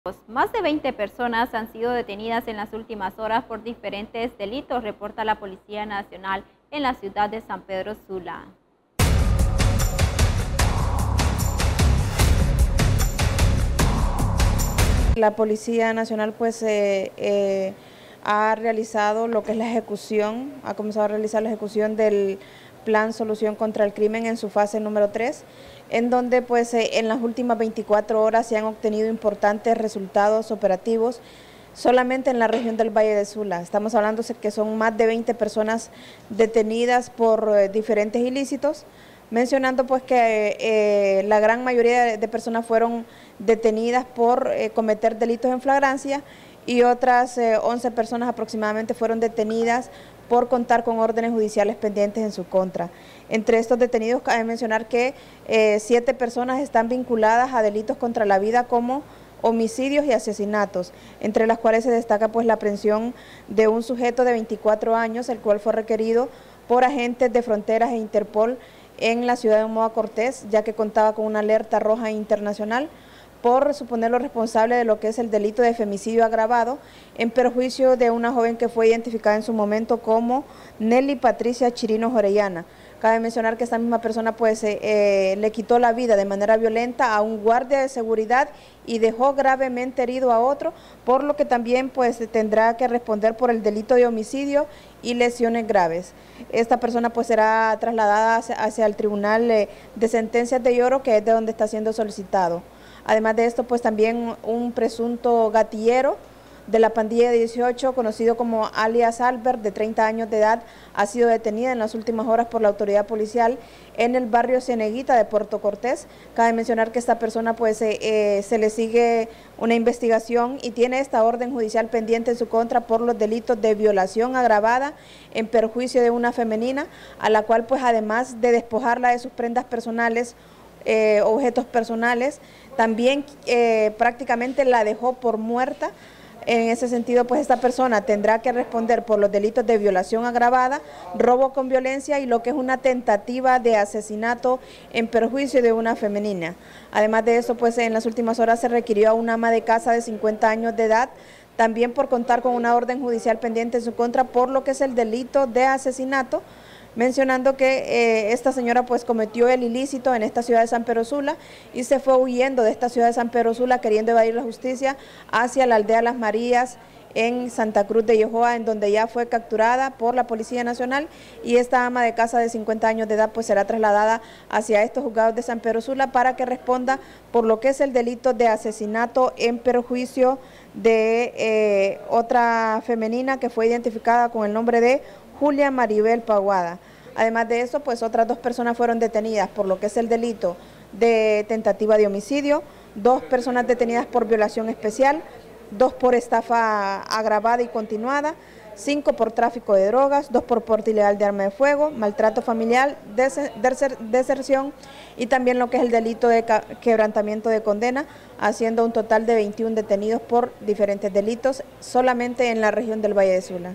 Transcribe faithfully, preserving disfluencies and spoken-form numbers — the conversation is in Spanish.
Más de veinte personas han sido detenidas en las últimas horas por diferentes delitos, reporta la Policía Nacional en la ciudad de San Pedro Sula. La Policía Nacional pues eh, eh, ha realizado lo que es la ejecución, ha comenzado a realizar la ejecución del Plan Solución contra el Crimen en su fase número tres, en donde pues eh, en las últimas veinticuatro horas se han obtenido importantes resultados operativos solamente en la región del Valle de Sula. Estamos hablando de que son más de veinte personas detenidas por eh, diferentes ilícitos, mencionando pues que eh, la gran mayoría de, de personas fueron detenidas por eh, cometer delitos en flagrancia y otras eh, once personas aproximadamente fueron detenidas por contar con órdenes judiciales pendientes en su contra. Entre estos detenidos cabe mencionar que eh, siete personas están vinculadas a delitos contra la vida como homicidios y asesinatos, entre las cuales se destaca pues la aprehensión de un sujeto de veinticuatro años, el cual fue requerido por agentes de fronteras e Interpol en la ciudad de Omoa Cortés, ya que contaba con una alerta roja internacional por suponerlo responsable de lo que es el delito de femicidio agravado en perjuicio de una joven que fue identificada en su momento como Nelly Patricia Chirinos Orellana. Cabe mencionar que esta misma persona pues eh, eh, le quitó la vida de manera violenta a un guardia de seguridad y dejó gravemente herido a otro, por lo que también pues tendrá que responder por el delito de homicidio y lesiones graves. Esta persona pues será trasladada hacia, hacia el Tribunal eh, de Sentencias de Lloro, que es de donde está siendo solicitado. Además de esto, pues también un presunto gatillero de la pandilla de dieciocho, conocido como alias Albert, de treinta años de edad, ha sido detenida en las últimas horas por la autoridad policial en el barrio Cieneguita de Puerto Cortés. Cabe mencionar que esta persona pues eh, eh, se le sigue una investigación y tiene esta orden judicial pendiente en su contra por los delitos de violación agravada en perjuicio de una femenina, a la cual pues además de despojarla de sus prendas personales, Eh, objetos personales, también eh, prácticamente la dejó por muerta. En ese sentido, pues esta persona tendrá que responder por los delitos de violación agravada, robo con violencia y lo que es una tentativa de asesinato en perjuicio de una femenina. Además de eso, pues en las últimas horas se requirió a una ama de casa de cincuenta años de edad, también por contar con una orden judicial pendiente en su contra por lo que es el delito de asesinato, mencionando que eh, esta señora pues cometió el ilícito en esta ciudad de San Pedro Sula y se fue huyendo de esta ciudad de San Pedro Sula queriendo evadir la justicia hacia la aldea Las Marías en Santa Cruz de Yojoa, en donde ya fue capturada por la Policía Nacional, y esta ama de casa de cincuenta años de edad pues será trasladada hacia estos juzgados de San Pedro Sula para que responda por lo que es el delito de asesinato en perjuicio de eh, otra femenina que fue identificada con el nombre de Julia Maribel Paguada. Además de eso, pues otras dos personas fueron detenidas por lo que es el delito de tentativa de homicidio, dos personas detenidas por violación especial, dos por estafa agravada y continuada, cinco por tráfico de drogas, dos por porte ilegal de arma de fuego, maltrato familiar, deserción y también lo que es el delito de quebrantamiento de condena, haciendo un total de veintiún detenidos por diferentes delitos solamente en la región del Valle de Sula.